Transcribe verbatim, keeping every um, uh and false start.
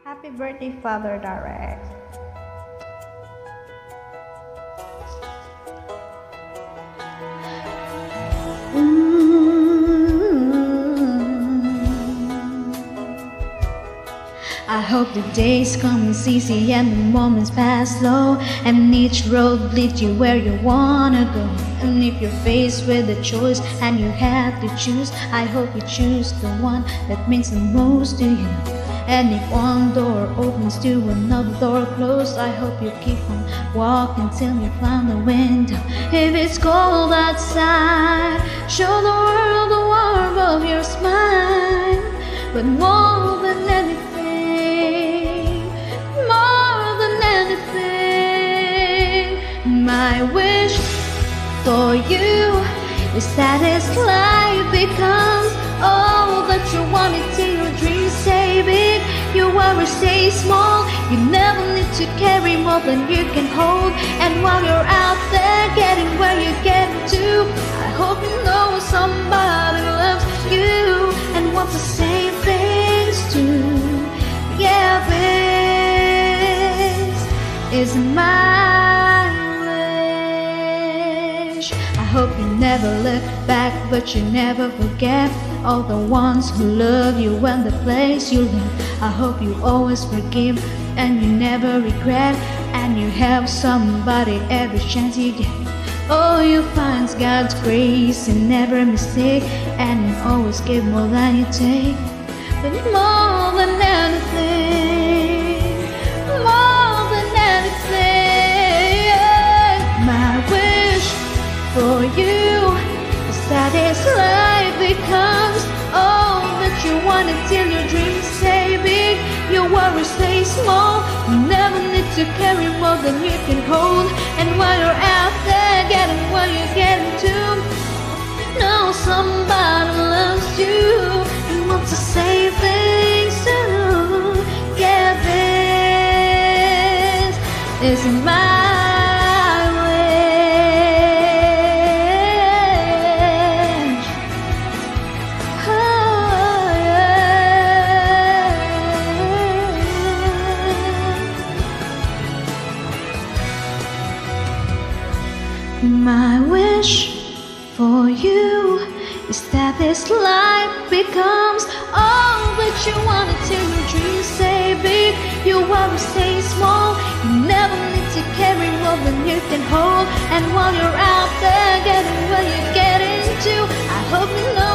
Happy birthday, Father Direct. I hope the days come easy and the moments pass slow, and each road leads you where you wanna go. And if you're faced with a choice and you have to choose, I hope you choose the one that means the most to you. And if one door opens to another door closed, I hope you keep on walking till you find the window. If it's cold outside, show the world the warmth of your smile. But more than anything, more than anything, my wish for you is that this life becomes all that you wanted till your dreams stay big. Your worries stay small. You never need to carry more than you can hold. And while you're out there getting where you're getting to, I hope you know somebody loves you and wants the same things too. Yeah, this is my wish. I hope you never look back, but you never forget all the ones who love you and the place you live. I hope you always forgive and you never regret, and you help somebody every chance you get. Oh, you find God's grace in every mistake, and you always give more than you take. But more than anything, more than anything, my wish for you is that this life becomes all that you wanted till your dreams stay big. Your worries stay small. You never need to carry more than you can hold. And while you're out there getting what you're getting to, know somebody loves you and wants to say things too. Yeah, this is my My wish for you is that this life becomes all that you wanted till your dreams stay big. Your worries stay small. You never need to carry more than you can hold. And while you're out there getting where you're getting to, I hope you know